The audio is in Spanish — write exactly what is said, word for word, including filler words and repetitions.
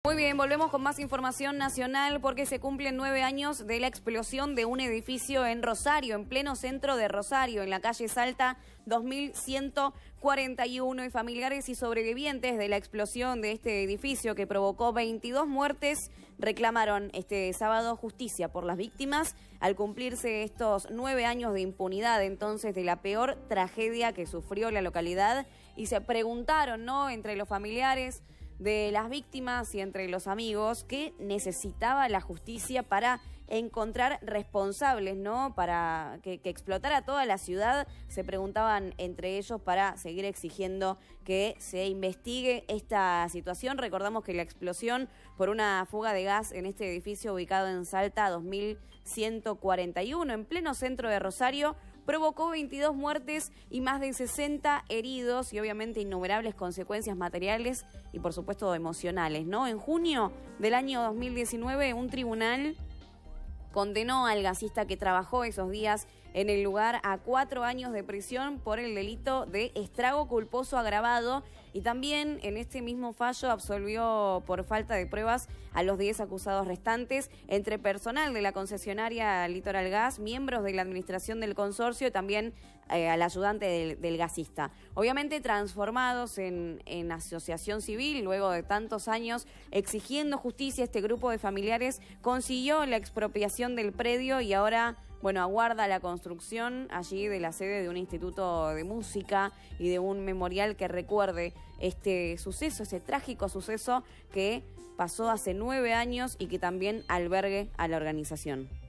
Muy bien, volvemos con más información nacional porque se cumplen nueve años de la explosión de un edificio en Rosario, en pleno centro de Rosario, en la calle Salta dos mil ciento cuarenta y uno, y familiares y sobrevivientes de la explosión de este edificio que provocó veintidós muertes reclamaron este sábado justicia por las víctimas al cumplirse estos nueve años de impunidad entonces de la peor tragedia que sufrió la localidad, y se preguntaron, ¿no?, entre los familiares de las víctimas y entre los amigos, qué necesitaba la justicia para encontrar responsables, ¿no?, para que, que explotara toda la ciudad. Se preguntaban entre ellos para seguir exigiendo que se investigue esta situación. Recordamos que la explosión por una fuga de gas en este edificio ubicado en Salta dos mil ciento cuarenta y uno, en pleno centro de Rosario, provocó veintidós muertes y más de sesenta heridos, y obviamente innumerables consecuencias materiales y por supuesto emocionales, ¿no? En junio del año dos mil diecinueve, un tribunal condenó al gasista que trabajó esos días en el lugar a cuatro años de prisión por el delito de estrago culposo agravado, y también en este mismo fallo absolvió por falta de pruebas a los diez acusados restantes, entre personal de la concesionaria Litoral Gas, miembros de la administración del consorcio y también eh, al ayudante del, del gasista. Obviamente transformados en, en asociación civil, luego de tantos años exigiendo justicia, este grupo de familiares consiguió la expropiación del predio y ahora, bueno, aguarda la construcción allí de la sede de un instituto de música y de un memorial que recuerde este suceso, ese trágico suceso que pasó hace nueve años y que también albergue a la organización.